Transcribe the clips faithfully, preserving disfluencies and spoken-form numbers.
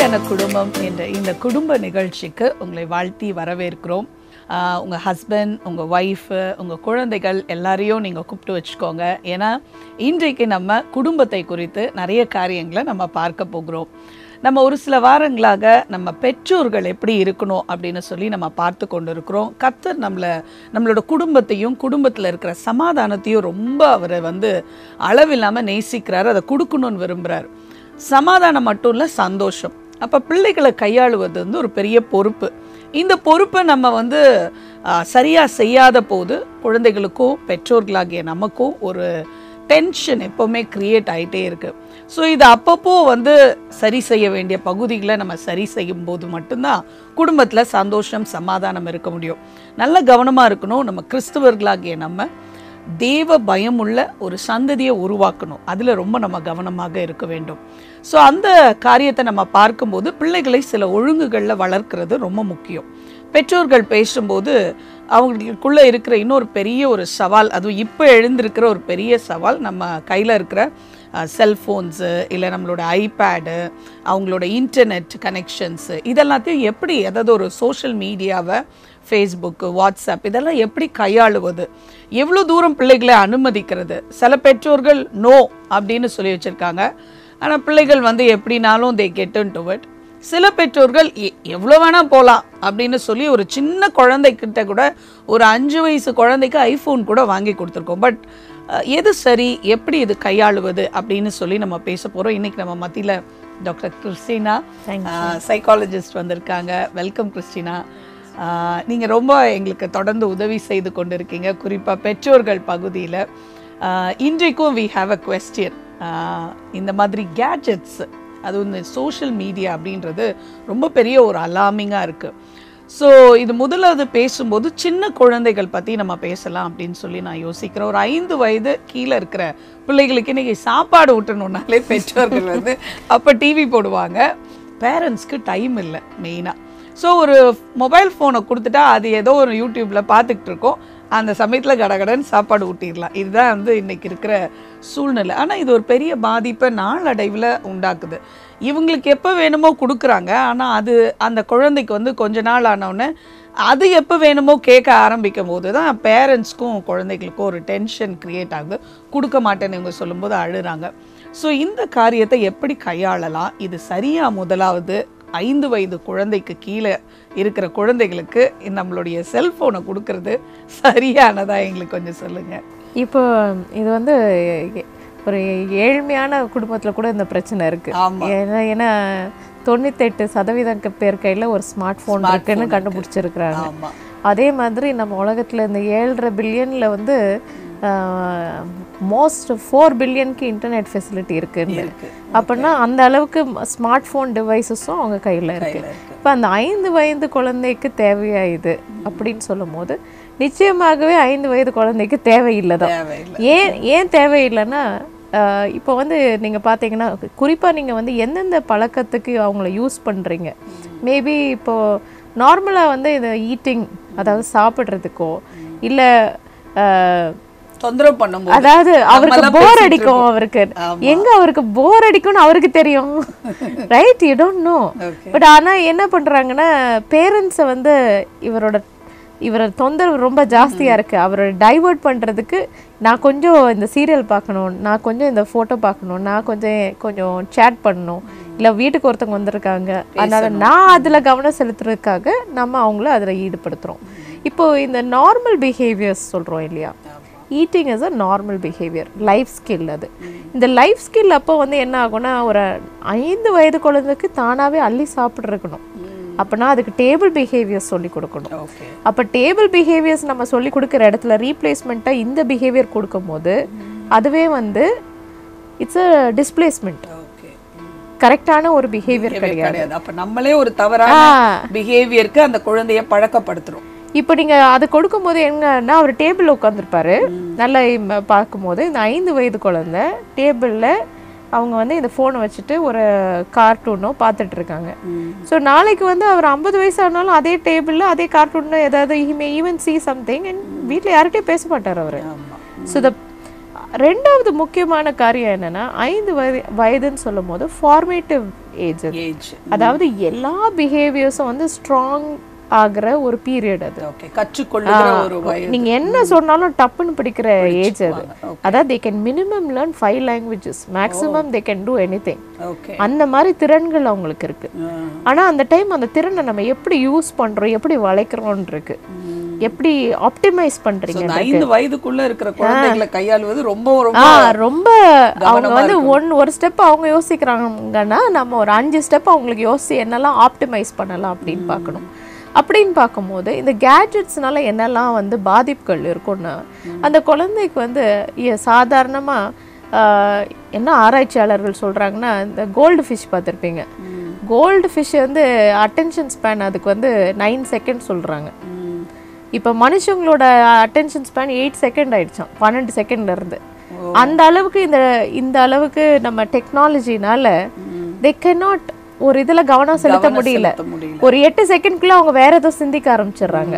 சரியான குடும்பம் என்ற இந்த குடும்ப நிகழ்ச்சிக்கு உங்களை வாழ்த்தி வரவேற்கிறோம். உங்கள் ஹஸ்பண்ட், உங்கள் ஒய்ஃபு, உங்கள் குழந்தைகள் எல்லாரையும் நீங்கள் கூப்பிட்டு வச்சுக்கோங்க. ஏன்னா இன்றைக்கு நம்ம குடும்பத்தை குறித்து நிறைய காரியங்களை நம்ம பார்க்க போகிறோம். நம்ம ஒரு சில வாரங்களாக நம்ம பெற்றோர்கள் எப்படி இருக்கணும் அப்படின்னு சொல்லி நம்ம பார்த்து கொண்டு இருக்கிறோம். கர்த்தர் நம்மளை நம்மளோட குடும்பத்தையும் குடும்பத்தில் இருக்கிற சமாதானத்தையும் ரொம்ப அவரை வந்து அளவில்லாமல் நேசிக்கிறார், அதை கொடுக்கணும்னு விரும்புகிறார். சமாதானம் மட்டும் இல்லை, சந்தோஷம். அப்போ பிள்ளைகளை கையாளுவது வந்து ஒரு பெரிய பொறுப்பு. இந்த பொறுப்பை நம்ம வந்து சரியாக செய்யாத போது குழந்தைகளுக்கும் பெற்றோர்களாகிய நமக்கும் ஒரு டென்ஷன் எப்போவுமே க்ரியேட் ஆகிட்டே இருக்குது. ஸோ இது அப்பப்போ வந்து சரி செய்ய வேண்டிய பகுதிகளை நம்ம சரி செய்யும் போது மட்டும்தான் குடும்பத்தில் சந்தோஷம், சமாதானம் இருக்க முடியும். நல்ல கவனமாக இருக்கணும். நம்ம கிறிஸ்தவர்களாகிய நம்ம தேவ பயமுள்ள ஒரு சந்ததியை உருவாக்கணும். அதில் ரொம்ப நம்ம கவனமாக இருக்க வேண்டும். ஸோ அந்த காரியத்தை நம்ம பார்க்கும்போது பிள்ளைகளை சில ஒழுங்குகளில் வளர்க்கிறது ரொம்ப முக்கியம். பெற்றோர்கள் பேசும்போது அவங்களுக்குள்ளே இருக்கிற இன்னொரு பெரிய ஒரு சவால், அதுவும் இப்போ எழுந்திருக்கிற ஒரு பெரிய சவால், நம்ம கையில் இருக்கிற செல்ஃபோன்ஸு இல்லை நம்மளோட ஐபேடு, அவங்களோட இன்டர்நெட் கனெக்ஷன்ஸு, இதெல்லாத்தையும் எப்படி, அதாவது ஒரு சோஷியல் மீடியாவை, ஃபேஸ்புக்கு, வாட்ஸ்அப், இதெல்லாம் எப்படி கையாளுவது, எவ்வளோ தூரம் பிள்ளைகளை அனுமதிக்கிறது. சில பெற்றோர்கள் நோ அப்படின்னு சொல்லி வச்சுருக்காங்க. ஆனால் பிள்ளைகள் வந்து எப்படினாலும் தே கெட் இன்டு இட். சில பெற்றோர்கள் எவ்வளோ வேணால் போகலாம் அப்படின்னு சொல்லி ஒரு சின்ன குழந்தைக்கிட்ட கூட, ஒரு அஞ்சு வயசு குழந்தைக்கு ஐஃபோன் கூட வாங்கி கொடுத்துருக்கோம். பட் எது சரி, எப்படி இது கையாளுவது அப்படின்னு சொல்லி நம்ம பேச போகிறோம். இன்றைக்கி நம்ம மத்தியில் டாக்டர் கிறிஸ்டினா சைக்காலஜிஸ்ட் வந்திருக்காங்க. Welcome Christina. நீங்கள் ரொம்ப எங்களுக்கு தொடர்ந்து உதவி செய்து கொண்டு இருக்கீங்க, குறிப்பாக பெற்றோர்கள் பகுதியில். இன்றைக்கும் வி ஹாவ் அ குவெஸ்டியன். இந்த மாதிரி கேட்ஜெட்ஸ், அதுவும் இந்த சோஷியல் மீடியா அப்படின்றது ரொம்ப பெரிய ஒரு அலார்மிங்காக இருக்குது. ஸோ இது முதலாவது பேசும்போது சின்ன குழந்தைகள் பற்றி நம்ம பேசலாம் அப்படின்னு சொல்லி நான் யோசிக்கிறேன். ஒரு ஐந்து வயது கீழே இருக்கிற பிள்ளைகளுக்கு இன்றைக்கி சாப்பாடு ஊட்டணுன்னாலே பெற்றோர்கள் வந்து அப்போ டிவி போடுவாங்க. பேரண்ட்ஸ்க்கு டைம் இல்லை மெயினாக. ஸோ ஒரு மொபைல் ஃபோனை கொடுத்துட்டா அது ஏதோ ஒரு யூடியூப்பில் பார்த்துக்கிட்டு இருக்கோம், அந்த சமயத்தில் கடகடன்னு சாப்பாடு ஊட்டிடலாம். இதுதான் வந்து இன்றைக்கி இருக்கிற சூழ்நிலை. ஆனால் இது ஒரு பெரிய பாதிப்பை நாளடைவில் உண்டாக்குது. இவங்களுக்கு எப்போ வேணுமோ கொடுக்குறாங்க, ஆனால் அது அந்த குழந்தைக்கு வந்து கொஞ்ச நாள் ஆனவுடனே அது எப்போ வேணுமோ கேட்க ஆரம்பிக்கும் போது தான் பேரண்ட்ஸ்க்கும் குழந்தைகளுக்கும் ஒரு டென்ஷன் க்ரியேட் ஆகுது. கொடுக்க மாட்டேன்னு இவங்க சொல்லும்போது அழுகிறாங்க. ஸோ இந்த காரியத்தை எப்படி கையாளலாம்? இது சரியாக முதலாவது ஐந்து வயது குழந்தைக்கு கீழே இருக்கிற குழந்தைகளுக்கு நம்மளுடைய செல்ஃபோனை கொடுக்கறது சரியானதா? எங்களுக்கு கொஞ்சம் சொல்லுங்கள். இப்போ இது வந்து ஒரு ஏழ்மையான குடும்பத்தில் கூட இந்த பிரச்சனை இருக்குது. ஏன்னா ஏன்னா தொண்ணூத்தெட்டு சதவீதம் பேர் கையில் ஒரு ஸ்மார்ட் ஃபோன் இருக்குன்னு கண்டுபிடிச்சிருக்கிறாங்க. அதே மாதிரி நம்ம உலகத்தில் இந்த ஏழரை பில்லியனில் வந்து மோஸ்ட் ஃபோர் பில்லியனுக்கு இன்டர்நெட் ஃபெசிலிட்டி இருக்குன்னு. அப்படின்னா அந்த அளவுக்கு ஸ்மார்ட் ஃபோன் டிவைசஸும் அவங்க கையில் இருக்குது. இப்போ அந்த ஐந்து வயது குழந்தைக்கு தேவையா இது அப்படின்னு சொல்லும் போது நிச்சயமாகவே ஐந்து வயது குழந்தைக்கு தேவையில்லை தான். ஏன் ஏன் தேவையில்லைன்னா, இப்போ வந்து நீங்கள் பார்த்தீங்கன்னா குறிப்பாக நீங்கள் வந்து எந்தெந்த பழக்கத்துக்கு அவங்கள யூஸ் பண்ணுறீங்க. மேபி இப்போது நார்மலாக வந்து இந்த ஈட்டிங், அதாவது சாப்பிட்றதுக்கோ இல்லை தொந்தரவு பண்ணும்போது, அதாவது அவருக்கு போர் அடிக்கும், அவருக்கு எங்க அவருக்கு போர் அடிக்கும்னு அவருக்கு தெரியும், right? You don't know. But ஆனால் என்ன பண்ணுறாங்கன்னா, பேரண்ட்ஸை வந்து இவரோட இவரோட தொந்தரவு ரொம்ப ஜாஸ்தியாக இருக்குது, அவரை டைவர்ட் பண்ணுறதுக்கு நான் கொஞ்சம் இந்த சீரியல் பார்க்கணும், நான் கொஞ்சம் இந்த ஃபோட்டோ பார்க்கணும், நான் கொஞ்சம் கொஞ்சம் சேட் பண்ணணும், இல்லை வீட்டுக்கு ஒருத்தவங்க வந்திருக்காங்க அதனால் நான் அதில் கவனம் செலுத்துறதுக்காக நம்ம அவங்கள அதில் ஈடுபடுத்துகிறோம். இப்போது இந்த நார்மல் பிஹேவியர்ஸ் சொல்கிறோம் இல்லையா, eating is a normal behaviour, life skill. அது இந்த லைஃப் ஸ்கில் அப்போ வந்து என்ன ஆகும்னா, ஒரு ஐந்து வயது குழந்தைக்கு தானாகவே அள்ளி சாப்பிட்ருக்கணும். அப்போனா அதுக்கு டேபிள் பிஹேவியர்ஸ் சொல்லி கொடுக்கணும். அப்போ டேபிள் பிஹேவியர்ஸ் நம்ம சொல்லி கொடுக்குற இடத்துல ரீப்ளேஸ்மெண்ட்டாக இந்த பிஹேவியர் கொடுக்கும் போது அதுவே வந்து இட்ஸ் அ டிஸ்பிளேஸ்மெண்ட், கரெக்டான ஒரு பிஹேவியர் கிடையாது. அப்போ நம்மளே ஒரு தவறான பிஹேவியருக்கு அந்த குழந்தைய பழக்கப்படுத்துறோம். இப்போ நீங்கள் அது கொடுக்கும்போது என்னன்னா, அவர் டேபிளில் உட்காந்துருப்பாரு, நல்லா பார்க்கும்போது இந்த ஐந்து வயது குழந்தை டேபிளில் அவங்க வந்து இந்த ஃபோனை வச்சுட்டு ஒரு கார்ட்டூனோ பார்த்துட்டு இருக்காங்க. ஸோ நாளைக்கு வந்து அவர் ஐம்பது வயசு ஆனாலும் அதே டேபிளில் அதே கார்ட்டூனில் ஏதாவது he may even see something and வீட்டில் யார்கிட்டையும் பேச மாட்டார் அவர். ஸோ த ரெண்டாவது முக்கியமான காரியம் என்னென்னா, ஐந்து வயது வயதுன்னு சொல்லும் போது ஃபார்மேட்டிவ் ஏஜ் அது. ஏஜ் அதாவது எல்லா பிஹேவியர்ஸும் வந்து ஸ்ட்ராங் ஆகிற ஒரு பீரியட் அது. ஓகே, கற்றுக்கொள்ளுகிற ஒரு வயது. நீங்க என்ன சொன்னாலும் டப்புன்னு பிடிக்கிற ஏஜ் அது. அதாவது they can minimum learn five languages, maximum they can do anything. Okay, அந்த மாதிரி திறன்கள் அவங்களுக்கு இருக்கு. ஆனா அந்த டைம் அந்த திறனை நம்ம எப்படி யூஸ் பண்றோம், எப்படி வளைக்கிறோம் இருக்கு, எப்படி ஆப்டிமைஸ் பண்றீங்க. ஐந்து வயதுக்குள்ள இருக்கிற குழந்தைகளை கையாளுவது ரொம்ப ரொம்ப ரொம்ப அவங்க வந்து ஒன் ஒரு ஸ்டெப் அவங்க யோசிக்கிறாங்கன்னா நம்ம ஒரு அஞ்சு ஸ்டெப் அவங்களுக்கு யோசிச்சு என்னெல்லாம் ஆப்டிமைஸ் பண்ணலாம் அப்படின்னு பார்க்கணும். அப்படின்னு பார்க்கும்போது இந்த கேட்ஜெட்ஸ்னால என்னெல்லாம் வந்து பாதிப்புகள் இருக்கும்னா, அந்த குழந்தைக்கு வந்து சாதாரணமாக என்ன ஆராய்ச்சியாளர்கள் சொல்கிறாங்கன்னா, இந்த கோல்டு ஃபிஷ் பார்த்துருப்பீங்க. கோல்டு ஃபிஷ் வந்து அட்டென்ஷன் ஸ்பேன் அதுக்கு வந்து நைன் செகண்ட் சொல்கிறாங்க. இப்போ மனுஷங்களோட அட்டென்ஷன் ஸ்பேன் எயிட் செகண்ட் ஆயிடுச்சான், பன்னெண்டு செகண்ட்ல இருந்து. அந்த அளவுக்கு இந்த இந்த அளவுக்கு நம்ம டெக்னாலஜினால தே கேனாட் ஒரு இதுல கவனம் செலுத்த முடியல. ஒரு எட்டு செகண்ட்குள்ள அவங்க வேற ஏதோ சிந்திக்க ஆரம்பிச்சிடுறாங்க.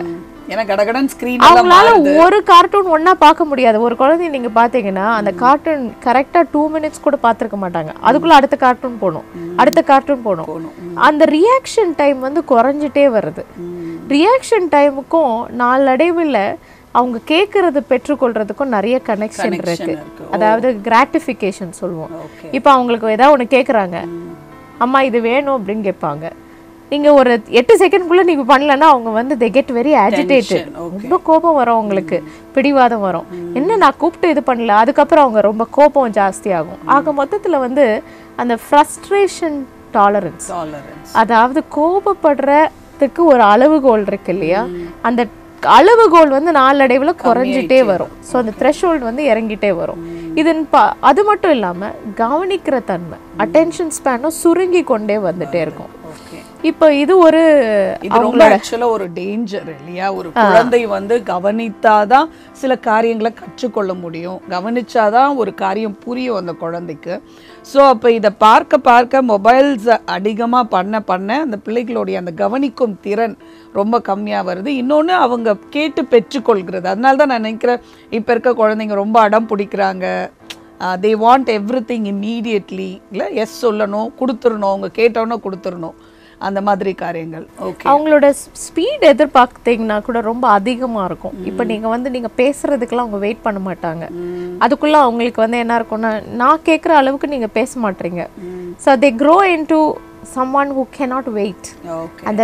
அவங்களால ஒரு கார்ட்டூன் ஒன்னா பார்க்க முடியாது. ஒரு குழந்தைய நீங்க பாத்தீங்கன்னா அந்த கார்ட்டூன் கரெக்டா டூ மினிட்ஸ் கூட பாத்துருக்க மாட்டாங்க. அதுக்குள்ள அடுத்த கார்ட்டூன் போகணும், அடுத்த கார்ட்டூன் போகணும். அந்த ரியாக்ஷன் டைம் வந்து குறைஞ்சிட்டே வருது. ரியாக்ஷன் டைமுக்கும் நாளடைவில் அவங்க கேட்கறது பெற்றுக்கொள்றதுக்கும் நிறைய கனெக்ஷன் இருக்கு. அதாவது கிராட்டிஃபிகேஷன் சொல்லுவோம். இப்போ அவங்களுக்கு ஏதாவது ஒன்று கேட்குறாங்க, அம்மா இது வேணும் அப்படின்னு கேட்பாங்க. நீங்கள் ஒரு எட்டு செகண்ட்குள்ளே நீங்கள் பண்ணலன்னா அவங்க வந்து தே கெட் வெரி ஆஜிடேட்டட். ரொம்ப கோபம் வரும் அவங்களுக்கு, பிடிவாதம் வரும். என்ன நான் கூப்பிட்டு இது பண்ணல, அதுக்கப்புறம் அவங்க ரொம்ப கோபம் ஜாஸ்தியாகும். ஆக மொத்தத்தில் வந்து அந்த ஃப்ரஸ்ட்ரேஷன் டாலரன்ஸ், அதாவது கோபப்படுறதுக்கு ஒரு அளவுகோல் இருக்கு இல்லையா, அந்த அளவுகோல் வந்து நாளடைவில் குறைஞ்சிட்டே வரும். ஸோ அந்த த்ரெஷ்ஹோல்டு வந்து இறங்கிட்டே வரும். இதன் பா அது மட்டும் இல்லாமல் கவனிக்கிற தன்மை, அட்டென்ஷன் ஸ்பேனும் சுருங்கி கொண்டே வந்துட்டே இருக்கும். இப்போ இது ஒரு ரொம்ப ஆக்சுவலா ஒரு டேஞ்சர் இல்லையா? ஒரு குழந்தை வந்து கவனித்தாதான் சில காரியங்களை கற்றுக்கொள்ள முடியும், கவனிச்சாதான் ஒரு காரியம் புரியும் அந்த குழந்தைக்கு. ஸோ அப்போ இதை பார்க்க பார்க்க மொபைல்ஸ் அதிகமாக பண்ண பண்ண அந்த பிள்ளைகளுடைய அந்த கவனிக்கும் திறன் ரொம்ப கம்மியாக வருது. இன்னொன்று அவங்க கேட்டு பெற்றுக்கொள்கிறது. அதனால தான் நான் நினைக்கிறேன் இப்போ இருக்க குழந்தைங்க ரொம்ப அடம் பிடிக்கிறாங்க. They want everything immediately, இல்லை எஸ் சொல்லணும், கொடுத்துடணும், அவங்க கேட்டோன்னே கொடுத்துடணும், அந்த மாதிரி காரியங்கள். ஓகே, அவங்களோட ஸ்பீட் எதிர்பார்த்தீங்கன்னா கூட ரொம்ப அதிகமாக இருக்கும். இப்போ நீங்கள் வந்து நீங்கள் பேசுறதுக்கெல்லாம் அவங்க வெயிட் பண்ண மாட்டாங்க. அதுக்குள்ளே அவங்களுக்கு வந்து என்ன இருக்கும்னா, நான் கேட்குற அளவுக்கு நீங்கள் பேச மாட்டீங்க. So they grow into someone who cannot wait. அந்த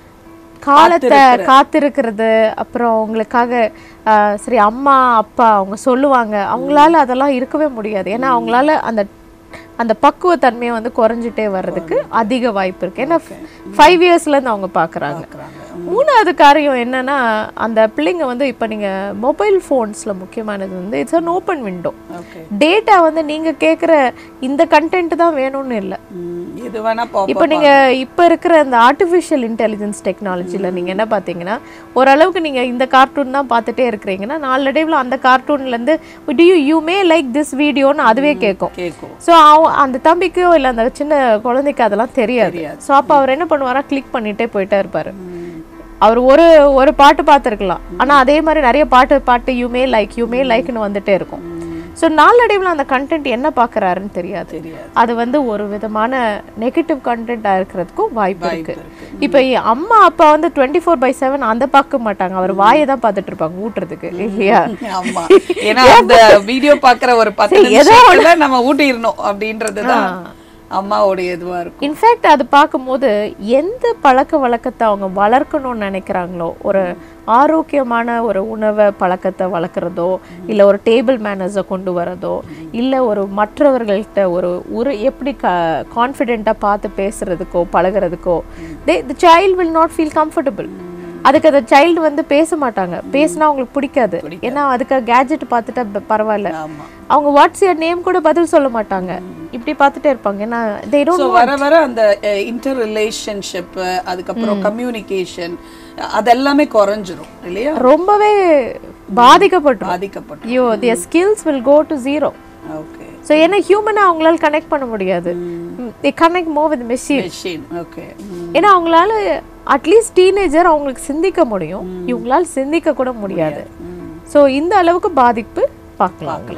காலத்தை காத்திருக்கிறது, அப்புறம் அவங்களுக்காக சரி அம்மா அப்பா அவங்க சொல்லுவாங்க, அவங்களால அதெல்லாம் இருக்கவே முடியாது. ஏன்னா அவங்களால அந்த அந்த பக்குவத்தன்மையை வந்து குறைஞ்சிட்டே வர்றதுக்கு அதிக வாய்ப்பு இருக்கு. ஏன்னா ஃபைவ் இயர்ஸ்லேருந்து அவங்க பார்க்குறாங்க. மூணாவது காரியம் என்னன்னா, அந்த பிள்ளைங்க வந்து இப்போ நீங்கள் மொபைல் ஃபோன்ஸில் முக்கியமானது வந்து it's an open window. Data வந்து நீங்கள் கேட்குற இந்த கண்டென்ட் தான் வேணும்னு இல்லை. இப்போ நீங்கள் இப்போ இருக்கிற அந்த ஆர்டிஃபிஷியல் இன்டெலிஜென்ஸ் டெக்னாலஜியில் நீங்கள் என்ன பார்த்தீங்கன்னா, ஓரளவுக்கு நீங்கள் இந்த கார்ட்டூன் தான் பார்த்துட்டே இருக்கிறீங்கன்னா நாளடைவில் அந்த கார்ட்டூன்லேருந்து do you you may like this வீடியோன்னு அதுவே கேட்கும். ஸோ அந்த தம்பிக்கோ இல்லை அந்த சின்ன குழந்தைக்கு அதெல்லாம் தெரியாது. ஸோ அப்போ அவர் என்ன பண்ணுவாரா, கிளிக் பண்ணிகிட்டே போயிட்டே இருப்பார். அவர் ஒரு ஒரு பாட்டு பார்த்துருக்கலாம், ஆனால் அதே மாதிரி நிறைய பாட்டு பாட்டு யூமே லைக் யூமே லைக்னு வந்துட்டே இருக்கும். ஸோ நாளடைவில் அந்த கண்டென்ட் என்ன பார்க்குறாருன்னு தெரியாது. அது வந்து ஒரு விதமான நெகட்டிவ் கண்டென்ட்டாக இருக்கிறதுக்கும் வாய்ப்பு இருக்கு. இப்போ அம்மா அப்பா வந்து டுவெண்ட்டி ஃபோர் பை செவன் அந்த பார்க்க மாட்டாங்க, அவர் வாயை தான் பார்த்துட்டு இருப்பாங்க ஊட்டுறதுக்கு இல்லையா? வீடியோ பார்க்குற ஒரு பத்து நம்ம ஊட்டிடணும் அப்படின்றது தான் அம்மாவோடைய இதுவாக இருக்கும். இன்ஃபேக்ட் அது பார்க்கும்போது எந்த பழக்க வழக்கத்தை அவங்க வளர்க்கணும்னு நினைக்கிறாங்களோ, ஒரு ஆரோக்கியமான ஒரு உணவை பழக்கத்தை வளர்க்குறதோ, இல்லை ஒரு டேபிள் மேனர்ஸை கொண்டு வரதோ, இல்லை ஒரு மற்றவர்கள்ட்ட ஒரு ஒரு எப்படி க கான்ஃபிடென்ட்டாக பார்த்து பேசுறதுக்கோ பழகிறதுக்கோ, they the child will not feel comfortable. அதுக்கு அந்த சைல்டு வந்து பேச மாட்டாங்க, பேசினா அவங்களுக்கு பிடிக்காது. ஏன்னா அதுக்கு கேஜெட் பார்த்துட்டா பரவாயில்ல, அவங்க வாட்ஸ் யுவர் நேம் கூட பதில் சொல்ல மாட்டாங்க, இப்படி பார்த்துட்டே இருப்பாங்க. ஏன்னா they don't know. வர வர அந்த இன்டர் ரிலேஷன்ஷிப், அதுக்கப்புறம் கம்யூனிகேஷன் அதெல்லாமே குறைஞ்சிரும் இல்லையா? ரொம்பவே பாதிக்கப்பட்டு பாதிக்கப்பட்டு ஐயோ their skills will go to zero. Okay, so ஏன்னா ஹியூமனா அவங்களால கனெக்ட் பண்ண முடியாது. they connect more with machine. Okay, ஏன்னா அவங்களால அட்லீஸ்ட் டீனேஜர் அவங்களுக்கு சிந்திக்க முடியும், இவங்களால சிந்திக்க கூட முடியாது. ஸோ இந்த அளவுக்கு பாதிப்பு பார்க்கலாம்.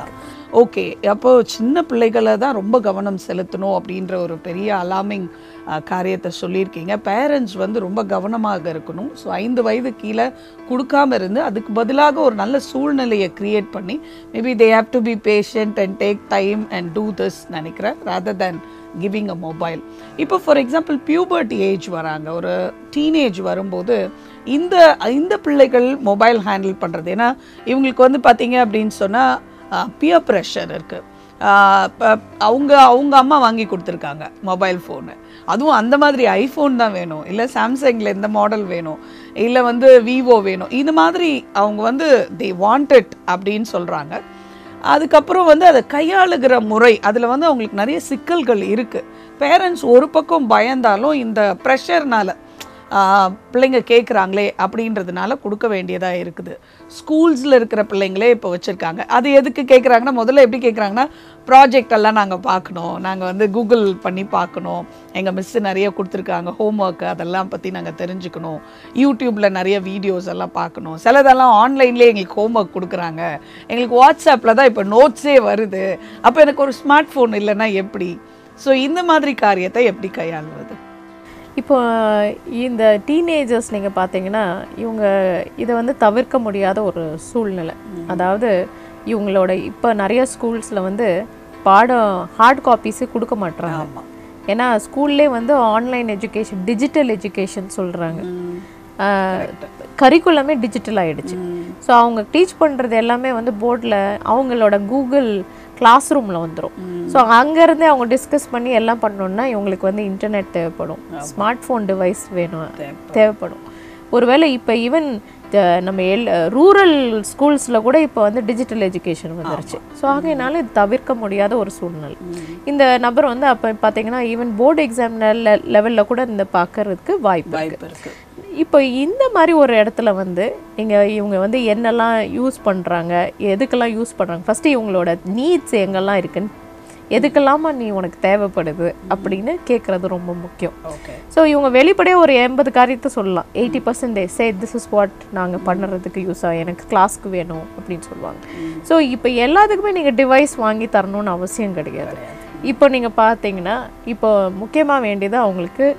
ஓகே, அப்போ சின்ன பிள்ளைகளை தான் ரொம்ப கவனம் செலுத்தணும் அப்படின்ற ஒரு பெரிய அலார்மிங் காரியத்தை சொல்லியிருக்கீங்க. பேரண்ட்ஸ் வந்து ரொம்ப கவனமாக இருக்கணும். ஸோ ஐந்து வயது கீழே கொடுக்காம இருந்து அதுக்கு பதிலாக ஒரு நல்ல சூழ்நிலையை க்ரியேட் பண்ணி maybe they have to be patient and take time and do this நினைக்கிறேன், rather than giving a mobile. இப்போ ஃபார் எக்ஸாம்பிள் பியூபர்ட்டி ஏஜ் வராங்க, ஒரு டீனேஜ் வரும்போது இந்த இந்த பிள்ளைகள் மொபைல் ஹேண்டில் பண்ணுறது, ஏன்னா இவங்களுக்கு வந்து பார்த்தீங்க அப்படின்னு சொன்னால் பியர் ப்ரெஷர் இருக்குது. இப்போ அவங்க அவங்க அம்மா வாங்கி கொடுத்துருக்காங்க மொபைல் ஃபோனு, அதுவும் அந்த மாதிரி ஐஃபோன் தான் வேணும், இல்லை சாம்சங்கில் இந்த மாடல் வேணும், இல்லை வந்து விவோ வேணும், இது மாதிரி அவங்க வந்து தே வாண்ட் இட் அப்படின்னு சொல்கிறாங்க. அதுக்கப்புறம் வந்து அதை கையாளுகிற முறை, அதில் வந்து அவங்களுக்கு நிறைய சிக்கல்கள் இருக்குது. பேரண்ட்ஸ் ஒரு பக்கம் பயந்தாலும் இந்த ப்ரெஷர்னால் பிள்ளைங்க கேட்குறாங்களே அப்படின்றதுனால கொடுக்க வேண்டியதாக இருக்குது. ஸ்கூல்ஸில் இருக்கிற பிள்ளைங்களே இப்போ வச்சுருக்காங்க. அது எதுக்கு கேட்குறாங்கன்னா, முதல்ல எப்படி கேட்குறாங்கன்னா, ப்ராஜெக்ட் எல்லாம் நாங்கள் பார்க்கணும், நாங்கள் வந்து கூகுள் பண்ணி பார்க்கணும், எங்கள் மிஸ்ஸு நிறைய கொடுத்துருக்காங்க ஹோம் ஒர்க்கு, அதெல்லாம் பற்றி நாங்கள் தெரிஞ்சுக்கணும், யூடியூப்பில் நிறைய வீடியோஸ் எல்லாம் பார்க்கணும், சிலதெல்லாம் ஆன்லைன்லேயே எங்களுக்கு ஹோம் ஒர்க் கொடுக்குறாங்க, எங்களுக்கு வாட்ஸ்அப்பில் தான் இப்போ நோட்ஸே வருது, அப்போ எனக்கு ஒரு ஸ்மார்ட் ஃபோன் இல்லைன்னா எப்படி? ஸோ இந்த மாதிரி காரியத்தை எப்படி கையாளுவது? இப்போ இந்த டீனேஜர்ஸ் நீங்கள் பார்த்தீங்கன்னா இவங்க இதை வந்து தவிர்க்க முடியாத ஒரு சூழ்நிலை. அதாவது இவங்களோட இப்போ நிறைய ஸ்கூல்ஸில் வந்து பாடம் ஹார்ட் காப்பீஸு கொடுக்க மாட்டுறாங்க. ஏன்னா ஸ்கூல்லே வந்து ஆன்லைன் எஜுகேஷன், டிஜிட்டல் எஜுகேஷன் சொல்கிறாங்க, கரிக்குலமே டிஜிட்டல் ஆகிடுச்சு. ஸோ அவங்க டீச் பண்ணுறது எல்லாமே வந்து போர்டில் அவங்களோட கூகுள் கிளாஸ் ரூமில் வந்துடும். ஸோ அங்கேருந்தே அவங்க டிஸ்கஸ் பண்ணி எல்லாம் பண்ணோன்னா இவங்களுக்கு வந்து இன்டர்நெட் தேவைப்படும், ஸ்மார்ட் ஃபோன் டிவைஸ் வேணும் தேவைப்படும். ஒருவேளை இப்போ ஈவன் நம்ம எல் ரூரல் ஸ்கூல்ஸில் கூட இப்போ வந்து டிஜிட்டல் எஜுகேஷன் வந்துருச்சு. ஸோ ஆகையினால இது தவிர்க்க முடியாத ஒரு சூழ்நிலை. இந்த நபர் வந்து அப்போ பார்த்தீங்கன்னா ஈவன் போர்டு எக்ஸாம் லெவலில் கூட இந்த பார்க்கறதுக்கு வாய்ப்பு இருக்குது. இப்போ இந்த மாதிரி ஒரு இடத்துல வந்து நீங்கள் இவங்க வந்து என்னெல்லாம் யூஸ் பண்ணுறாங்க, எதுக்கெல்லாம் யூஸ் பண்ணுறாங்க, ஃபஸ்ட்டு இவங்களோட நீட்ஸ் எங்கெல்லாம் இருக்குன்னு, எதுக்கெல்லாமா நீ உனக்கு தேவைப்படுது அப்படின்னு கேட்குறது ரொம்ப முக்கியம். ஸோ இவங்க வெளிப்படையாக ஒரு எண்பது காரியத்தை சொல்லலாம், eighty percentage say this is what நாங்கள் பண்ணுறதுக்கு யூஸ் ஆகும், எனக்கு கிளாஸ்க்கு வேணும் அப்படின்னு சொல்லுவாங்க. ஸோ இப்போ எல்லாத்துக்குமே நீங்கள் டிவைஸ் வாங்கி தரணும்னு அவசியம் கிடையாது. இப்போ நீங்கள் பார்த்தீங்கன்னா இப்போ முக்கியமாக வேண்டியது அவங்களுக்கு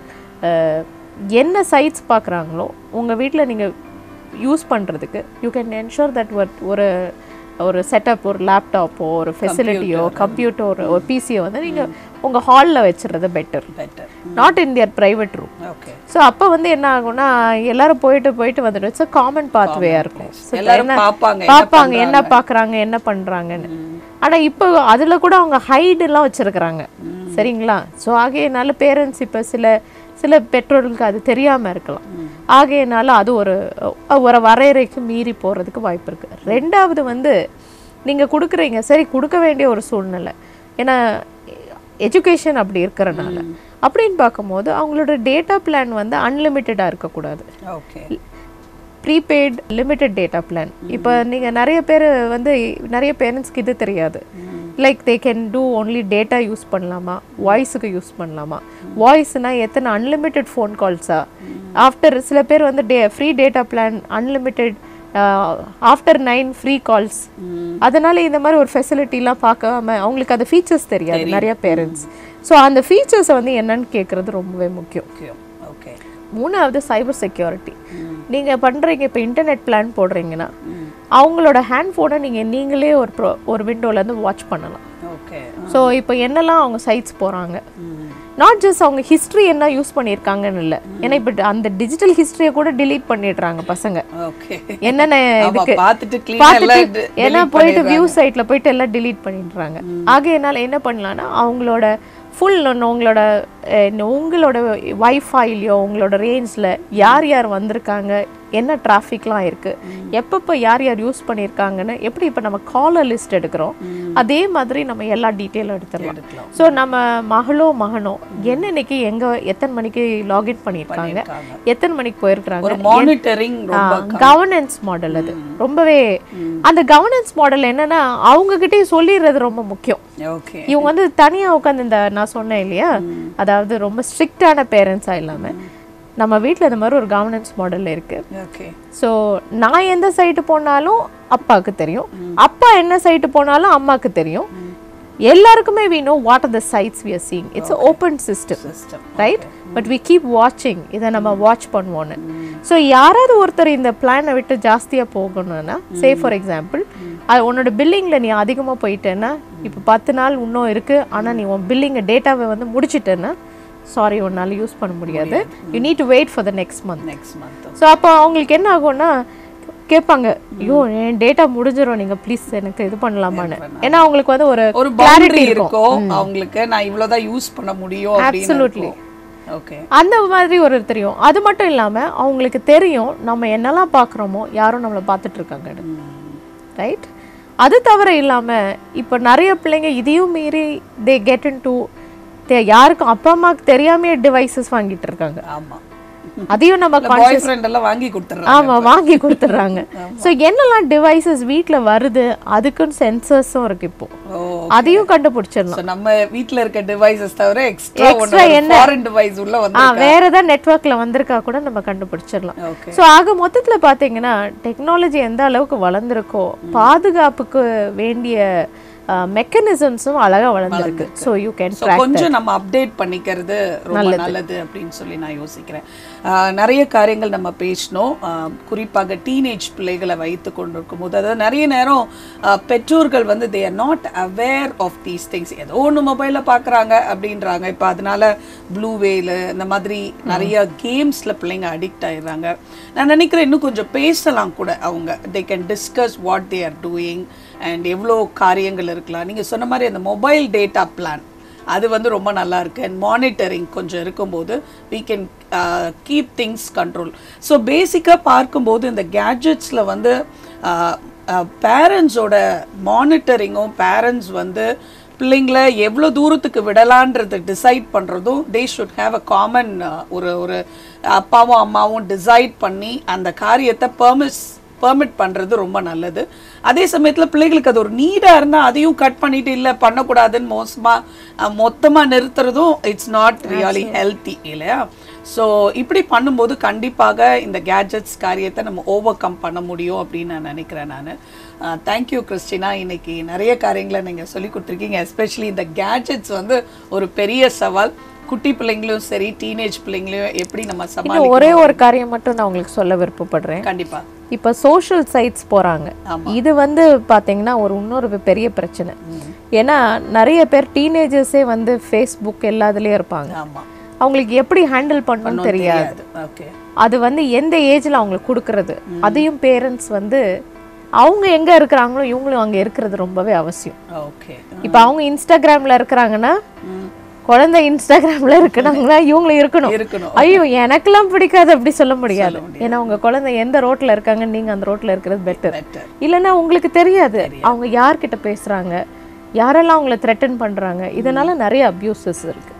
என்ன சைட்ஸ் பார்க்குறாங்களோ உங்கள் வீட்டில் நீங்கள் யூஸ் பண்ணுறதுக்கு யூ கேன் என்ஷூர் தட் ஒரு ஒரு செட்டப், ஒரு லேப்டாப்போ, ஒரு ஃபெசிலிட்டியோ, கம்ப்யூட்டர், ஒரு பிசியோ வந்து நீங்கள் உங்கள் ஹாலில் வச்சுறது better, not in their private room. So அப்போ வந்து என்ன ஆகும்னா எல்லாரும் போயிட்டு போயிட்டு வந்துட்டு இட்ஸ் காமன் பாத்வேயாக இருக்கும். என்ன பார்ப்பாங்க, என்ன பார்க்குறாங்க, என்ன பண்ணுறாங்கன்னு. ஆனால் இப்போ அதில் கூட அவங்க ஹைடெல்லாம் வச்சுருக்குறாங்க, சரிங்களா? ஸோ ஆகையினால பேரண்ட்ஸ் இப்போ சில சில பெற்றோர்களுக்கு அது தெரியாமல் இருக்கலாம். ஆகையினால அது ஒரு ஒரு வரையறைக்கு மீறி போகிறதுக்கு வாய்ப்பு இருக்குது. ரெண்டாவது வந்து நீங்கள் கொடுக்குறீங்க, சரி கொடுக்க வேண்டிய ஒரு சூழ்நிலை, ஏன்னா எஜுகேஷன் அப்படி இருக்கிறனால. அப்படின்னு பார்க்கும்போது அவங்களோட டேட்டா பிளான் வந்து அன்லிமிட்டடாக இருக்கக்கூடாது, ப்ரீபெய்ட் லிமிட்டட் டேட்டா பிளான். இப்போ நீங்கள் நிறைய பேர் வந்து நிறைய பேரண்ட்ஸ்க்கு இது தெரியாது, like they can do only data use பண்ணலாமா, வாய்ஸுக்கு யூஸ் பண்ணலாமா, வாய்ஸ்னால் எத்தனை அன்லிமிட்டெட் ஃபோன் கால்ஸா, ஆஃப்டர் சில பேர் வந்து they free data plan unlimited after nine free calls. அதனால இந்த மாதிரி ஒரு ஃபெசிலிட்டிலாம் பார்க்காம அவங்களுக்கு அது ஃபீச்சர்ஸ் தெரியாது நிறைய பேரண்ட்ஸ். ஸோ அந்த ஃபீச்சர்ஸை வந்து என்னன்னு கேட்குறது ரொம்பவே முக்கியம். மூணாவது சைபர் செக்யூரிட்டி. நீங்கள் பண்ணுறீங்க இப்போ இன்டர்நெட் பிளான் போடுறீங்கன்னா அவங்களோட ஹேண்ட் ஃபோனை நீங்கள் நீங்களே ஒரு ப்ரோ ஒரு விண்டோலேருந்து வாட்ச் பண்ணலாம். ஸோ இப்போ என்னெல்லாம் அவங்க சைட்ஸ் போகிறாங்க, நாட் ஜஸ்ட் அவங்க ஹிஸ்ட்ரி என்ன யூஸ் பண்ணியிருக்காங்கன்னு இல்லை, ஏன்னா இப்போ அந்த டிஜிட்டல் ஹிஸ்ட்ரியை கூட டிலீட் பண்ணிடுறாங்க பசங்க, என்னென்ன இதுக்கு பார்த்துட்டு ஏன்னா போயிட்டு வியூ சைட்டில் போயிட்டு எல்லாம் டிலீட் பண்ணிடுறாங்க. ஆக என்னால் என்ன பண்ணலான்னா அவங்களோட ஃபுல் உங்களோட உங்களோட வைஃபைலையோ உங்களோட ரேஞ்சில் யார் யார் வந்திருக்காங்க, என்ன டிராஃபிக்லாம் இருக்குது, எப்பப்போ யார் யார் யூஸ் பண்ணியிருக்காங்கன்னு எப்படி இப்போ நம்ம காலர் லிஸ்ட் எடுக்கிறோம் அதே மாதிரி நம்ம எல்லா டீட்டெயிலும் எடுத்துடலாம். ஸோ நம்ம மகளோ மகனோ என்னன்னைக்கு எங்கே எத்தனை மணிக்கு லாகின் பண்ணியிருக்காங்க, எத்தனை மணிக்கு போயிருக்கிறாங்க, கவர்னன்ஸ் மாடல் அது ரொம்பவே. அந்த கவர்னன்ஸ் மாடல் என்னன்னா அவங்ககிட்டயே சொல்லிடுறது ரொம்ப முக்கியம். இவங்க வந்து தனியாக உட்காந்து இந்த நான் சொன்னேன் இல்லையா, அதாவது ரொம்ப ஸ்ட்ரிக்டான பேரண்ட்ஸாக இல்லாமல் நம்ம வீட்டில் இந்த மாதிரி ஒரு கவர்னன்ஸ் மாடல் இருக்கு. ஓகே. ஸோ நான் எந்த சைட்டு போனாலும் அப்பாவுக்கு தெரியும், அப்பா என்ன சைட்டு போனாலும் அம்மாவுக்கு தெரியும். எல்லாருக்குமே we know what are the sites we are seeing. It's an open system, right? But we keep watching. இதை நம்ம வாட்ச் பண்ணுவோன்னு. ஸோ யாராவது ஒருத்தர் இந்த பிளானை விட்டு ஜாஸ்தியாக போகணும்னா, சே ஃபார் எக்ஸாம்பிள், அது உன்னோட பில்லிங்கில் நீ அதிகமாக போயிட்டேன்னா, இப்போ பத்து நாள் இன்னும் இருக்குது, ஆனால் நீ உன் பில்லிங்கை டேட்டாவை வந்து முடிச்சிட்டேன்னா, சாரி உன்னால் யூஸ் பண்ண முடியாது. You need to wait for the next month. Next month. So அப்போ அவங்களுக்கு என்ன ஆகும்னா கேட்பாங்க, ஐயோ என் டேட்டா முடிஞ்சிடும், நீங்க ப்ளீஸ் எனக்கு இது பண்ணலாமான்னு. ஏன்னா அவங்களுக்கு வந்து ஒரு ஒரு கிளாரிட்டி இருக்கும் அவங்களுக்கு, நான் இவ்வளவுதான் யூஸ் பண்ண முடியும் அப்படின்னு. அப்சல்யூட்லி. ஓகே. அந்த மாதிரி ஒரு தெரியும். அது மட்டும் இல்லாம அவங்களுக்கு தெரியும் நம்ம என்னெல்லாம் பார்க்குறோமோ யாரும் நம்மளை பார்த்துட்டு இருக்காங்க, ரைட்? அது தவிர இல்லாம இப்போ நிறைய பிள்ளைங்க இதையும் மீறி தே கெட் இன் டு யாருக்கும் அப்பா அம்மாவுக்கு தெரியாமே டிவைசஸ் வாங்கிட்டு இருக்காங்க. ஆமா, அதையும் நம்ம பாய் ஃப்ரெண்ட் எல்லாம் வாங்கி கொடுத்துறாங்க. ஆமா, வாங்கி கொடுத்துறாங்க. சோ என்னெல்லாம் டிவைசஸ் வீட்ல வருது அதுக்கும் சென்சர்ஸும் இருக்கு இப்போ, அதையும் கண்டுபிடிச்சிடலாம். சோ நம்ம வீட்ல இருக்க டிவைசஸ் தவிர எக்ஸ்ட்ரா ஒன்னு ஃபாரின் டிவைஸ் உள்ள வந்து வேற ஏதாவது நெட்வொர்க்ல வந்திருக்கா கூட நம்ம கண்டுபிடிச்சிடலாம். சோ ஆக மொத்தத்துல பாத்தீங்கன்னா டெக்னாலஜி எந்த அளவுக்கு வளர்ந்துருக்கோ பாதுகாப்புக்கு வேண்டிய மெக்கானிசம்ஸும் அழகா வளர்ந்துருக்கு. ஸோ யூ கேன் கொஞ்சம் நம்ம அப்டேட் பண்ணிக்கிறது ரொம்ப நல்லது அப்படின்னு சொல்லி நான் யோசிக்கிறேன். நிறைய காரியங்கள் நம்ம பேசணும், குறிப்பாக டீனேஜ் பிள்ளைகளை வைத்து கொண்டிருக்கும் போது, அதாவது நிறைய நேரம் பெற்றோர்கள் வந்து they are not aware of these things. ஏதோ ஒன்று மொபைலில் பார்க்குறாங்க அப்படின்றாங்க. இப்போ அதனால ப்ளூ வேலு இந்த மாதிரி நிறைய கேம்ஸில் பிள்ளைங்க அடிக்ட் ஆயிடுறாங்க. நான் நினைக்கிறேன் இன்னும் கொஞ்சம் பேசலாம் கூட அவங்க. They can discuss what they are doing and எவ்வளோ காரியங்கள் இருக்கலாம். நீங்கள் சொன்ன மாதிரி அந்த மொபைல் டேட்டா பிளான் அது வந்து ரொம்ப நல்லா இருக்குது. அண்ட் மானிட்டரிங் கொஞ்சம் இருக்கும்போது we can uh, keep things control. So பேசிக்காக பார்க்கும்போது இந்த கேட்ஜெட்ஸில் வந்து பேரண்ட்ஸோட மானிட்டரிங்கும், பேரண்ட்ஸ் வந்து பிள்ளைங்களை எவ்வளோ தூரத்துக்கு விடலான்றது டிசைட் பண்ணுறதும், they should have a common ஒரு ஒரு அப்பாவும் அம்மாவும் டிசைட் பண்ணி அந்த காரியத்தை பெர்மிஸ் பெர்மிட் பண்ணுறது ரொம்ப நல்லது. அதே சமயத்தில் பிள்ளைகளுக்கு அது ஒரு நீடாக இருந்தால் அதையும் கட் பண்ணிட்டு இல்லை பண்ணக்கூடாதுன்னு மோசமாக மொத்தமாக நிறுத்துறதும் இட்ஸ் நாட் ரியலி ஹெல்த்தி இல்லையா? ஸோ இப்படி பண்ணும்போது கண்டிப்பாக இந்த கேட்ஜெட்ஸ் காரியத்தை நம்ம ஓவர் கம் பண்ண முடியும் அப்படின்னு நான் நினைக்கிறேன். நான் தேங்க்யூ கிறிஸ்டினா, இன்னைக்கு நிறைய காரியங்களை நீங்கள் சொல்லி கொடுத்துருக்கீங்க. எஸ்பெஷலி இந்த கேட்ஜெட்ஸ் வந்து ஒரு பெரிய சவால். குட்டி பிள்ளைங்களும் சரி, டீனேஜ் பிள்ளைங்களையும் எப்படி நம்ம சமாளிக்க. ஒரே ஒரு காரியம் மட்டும் நான் உங்களுக்கு சொல்ல விருப்பப்படுறேன். கண்டிப்பா. இப்போ சோஷியல் சைட்ஸ் போறாங்க, இது வந்து பாத்தீங்கன்னா ஒரு இன்னொரு பெரிய பிரச்சனை. ஏன்னா நிறைய பேர் டீனேஜர்ஸே வந்து ஃபேஸ்புக் எல்லாத்துலயும் இருப்பாங்க. அவங்களுக்கு எப்படி ஹேண்டில் பண்ணணும்னு தெரியாது. அது வந்து எந்த ஏஜ்ல அவங்களுக்கு கொடுக்கறது, அதையும் பேரண்ட்ஸ் வந்து அவங்க எங்க இருக்கிறாங்களோ இவங்களும் அங்க இருக்கிறது ரொம்பவே அவசியம். இப்போ அவங்க இன்ஸ்டாகிராம்ல இருக்கிறாங்கன்னா குழந்தை இன்ஸ்டாகிராம்ல இருக்கிறாங்களா இவங்களும் இருக்கணும். ஐயோ எனக்கெல்லாம் பிடிக்காது அப்படி சொல்ல முடியாது. ஏன்னா உங்க குழந்தை எந்த ரோட்ல இருக்காங்க, நீங்க அந்த ரோட்ல இருக்கிறது பெட்டர். இல்லைன்னா உங்களுக்கு தெரியாது அவங்க யார்கிட்ட பேசுறாங்க, யாரெல்லாம் அவங்களை த்ரெட்டன் பண்றாங்க. இதனால நிறைய அபியூசஸ் இருக்கு.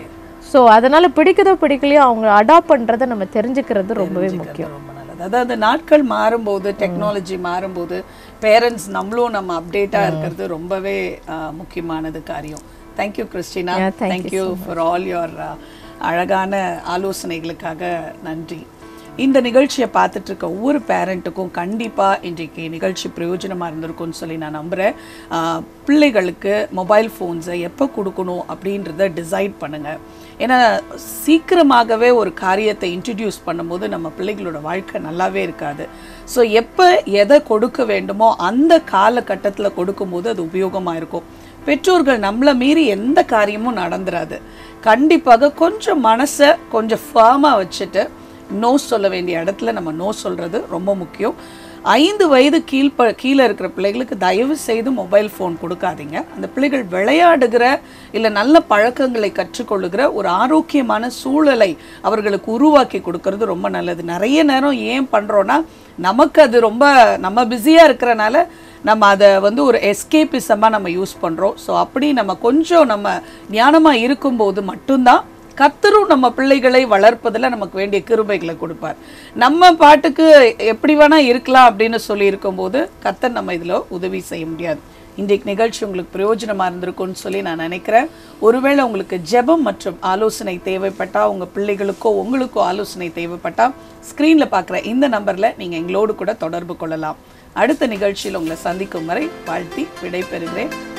ஸோ அதனால பிடிக்கதோ பிடிக்கலையோ அவங்க அடாப்ட் பண்றதை நம்ம தெரிஞ்சுக்கிறது ரொம்பவே முக்கியம். அதாவது நாட்கள் மாறும்போது, டெக்னாலஜி மாறும்போது பேரண்ட்ஸ் நம்மளும் நம்ம அப்டேட்டா இருக்கிறது ரொம்பவே முக்கியமானது காரியம். Thank you Christina, thank you for all your அழகான ஆலோசனைகளுக்காக நன்றி. இந்த நிகழ்ச்சியை பார்த்துட்டு இருக்க ஒவ்வொரு பேரண்ட்டுக்கும் கண்டிப்பாக இன்றைக்கு நிகழ்ச்சி பிரயோஜனமாக இருந்திருக்கும்னு சொல்லி நான் நம்புகிறேன். பிள்ளைகளுக்கு மொபைல் ஃபோன்ஸை எப்போ கொடுக்கணும் அப்படின்றத டிசைட் பண்ணுங்கள். ஏன்னா சீக்கிரமாகவே ஒரு காரியத்தை இன்ட்ரடியூஸ் பண்ணும்போது நம்ம பிள்ளைகளோட வாழ்க்கை நல்லாவே இருக்காது. ஸோ எப்போ எதை கொடுக்க வேண்டுமோ அந்த காலகட்டத்தில் கொடுக்கும்போது அது உபயோகமாக இருக்கும். பெற்றோர்கள் நம்மளை மீறி எந்த காரியமும் நடந்துராது. கண்டிப்பாக கொஞ்சம் மனசை கொஞ்சம் ஃபர்மாக வச்சுட்டு நோ சொல்ல வேண்டிய இடத்துல நம்ம நோ சொல்கிறது ரொம்ப முக்கியம். ஐந்து வயது கீழ்ப கீழே இருக்கிற பிள்ளைகளுக்கு தயவு செய்து மொபைல் ஃபோன் கொடுக்காதீங்க. அந்த பிள்ளைகள் விளையாடுகிற இல்லை நல்ல பழக்கங்களை கற்றுக்கொள்ளுகிற ஒரு ஆரோக்கியமான சூழலை அவர்களுக்கு உருவாக்கி கொடுக்கறது ரொம்ப நல்லது. நிறைய நேரம் ஏன் பண்ணுறோன்னா நமக்கு அது ரொம்ப நம்ம பிஸியாக இருக்கிறனால நம்ம அதை வந்து ஒரு எஸ்கேபிசமாக நம்ம யூஸ் பண்ணுறோம். ஸோ அப்படி நம்ம கொஞ்சம் நம்ம ஞானமாக இருக்கும்போது மட்டும்தான் கர்த்தரும் நம்ம பிள்ளைகளை வளர்ப்பதில் நமக்கு வேண்டிய கிருபைகளை கொடுப்பார். நம்ம பாட்டுக்கு எப்படி வேணால் இருக்கலாம் அப்படின்னு சொல்லி இருக்கும்போது கர்த்தர் நம்ம இதில் உதவி செய்ய முடியாது. இன்றைக்கு நிகழ்ச்சி உங்களுக்கு பிரயோஜனமாக இருந்திருக்கும்னு சொல்லி நான் நினைக்கிறேன். ஒருவேளை உங்களுக்கு ஜெபம் மற்றும் ஆலோசனை தேவைப்பட்டால், உங்கள் பிள்ளைகளுக்கோ உங்களுக்கோ ஆலோசனை தேவைப்பட்டால், ஸ்க்ரீனில் பார்க்குற இந்த நம்பரில் நீங்கள் எங்களோடு கூட தொடர்பு கொள்ளலாம். அடுத்த நிகழ்ச்சியில் உங்களை சந்திக்கும் வரை வாழ்த்தி விடை பெறுகிறேன்.